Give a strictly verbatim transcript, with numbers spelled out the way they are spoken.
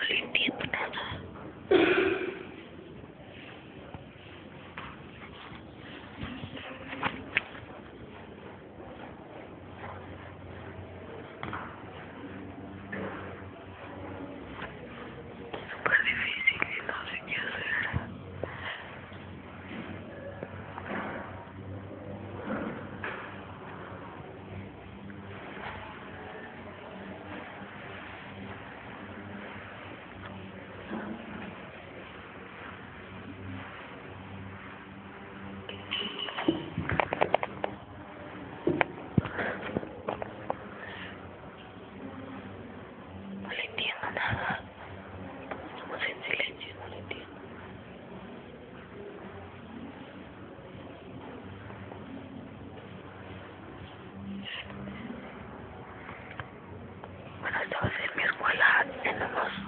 le entiendo nada. Súper difícil y no sé qué hacer. No le entiendo nada. Estamos en silencio, no le entiendo. Bueno, esta va a ser mi escuela. Tenemos